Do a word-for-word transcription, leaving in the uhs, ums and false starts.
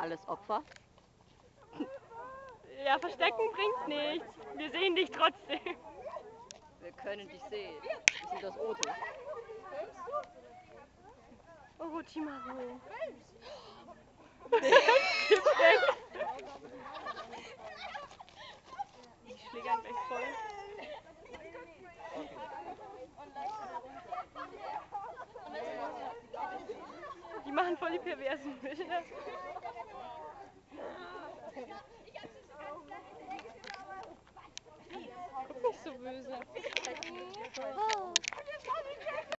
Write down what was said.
alles Opfer? Ja, verstecken bringt nichts. Wir sehen dich trotzdem. Wir können dich sehen. Wir sind das Auto. Orochimaru. Gib weg. Die schlägern gleich voll. Die machen voll die perversen Bilder. Guck nicht so böse.